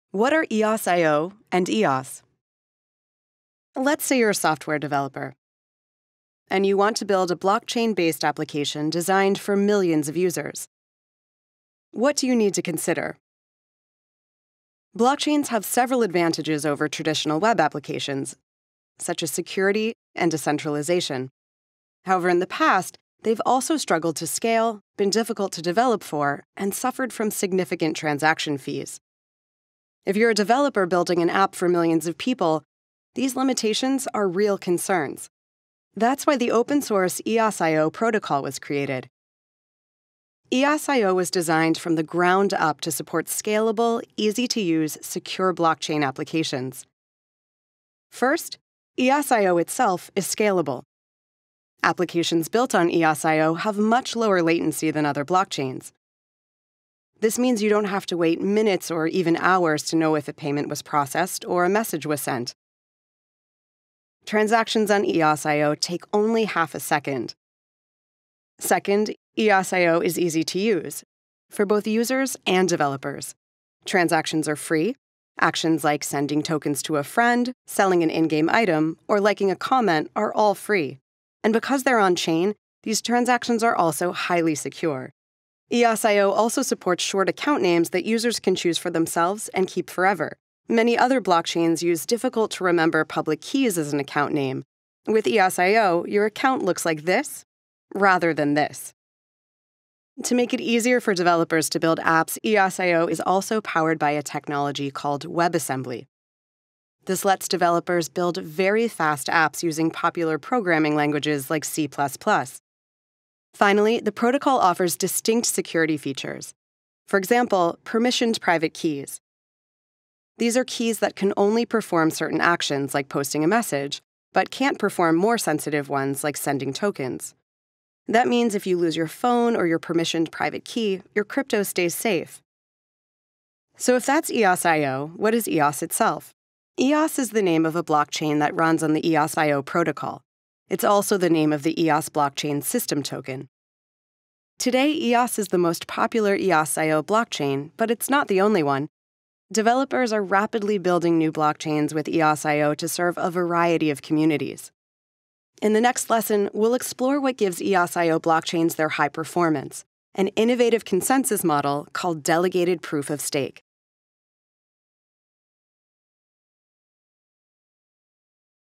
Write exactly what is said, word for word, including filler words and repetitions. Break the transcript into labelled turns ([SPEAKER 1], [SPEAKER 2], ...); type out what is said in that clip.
[SPEAKER 1] What are E O S I O and E O S? Let's say you're a software developer, and you want to build a blockchain-based application designed for millions of users. What do you need to consider? Blockchains have several advantages over traditional web applications, such as security and decentralization. However, in the past, they've also struggled to scale, been difficult to develop for, and suffered from significant transaction fees. If you're a developer building an app for millions of people, these limitations are real concerns. That's why the open-source E O S I O protocol was created. E O S I O was designed from the ground up to support scalable, easy-to-use, secure blockchain applications. First, E O S I O itself is scalable. Applications built on E O S I O have much lower latency than other blockchains. This means you don't have to wait minutes or even hours to know if a payment was processed or a message was sent. Transactions on E O S I O take only half a second. Second, E O S I O is easy to use for both users and developers. Transactions are free. Actions like sending tokens to a friend, selling an in-game item, or liking a comment are all free. And because they're on-chain, these transactions are also highly secure. E O S I O also supports short account names that users can choose for themselves and keep forever. Many other blockchains use difficult-to-remember public keys as an account name. With E O S I O, your account looks like this, rather than this. To make it easier for developers to build apps, E O S I O is also powered by a technology called WebAssembly. This lets developers build very fast apps using popular programming languages like C plus plus. Finally, the protocol offers distinct security features. For example, permissioned private keys. These are keys that can only perform certain actions like posting a message, but can't perform more sensitive ones like sending tokens. That means if you lose your phone or your permissioned private key, your crypto stays safe. So if that's E O S I O, what is E O S itself? E O S is the name of a blockchain that runs on the E O S I O protocol. It's also the name of the E O S blockchain system token. Today, E O S is the most popular E O S I O blockchain, but it's not the only one. Developers are rapidly building new blockchains with E O S I O to serve a variety of communities. In the next lesson, we'll explore what gives E O S I O blockchains their high performance, an innovative consensus model called delegated proof of stake.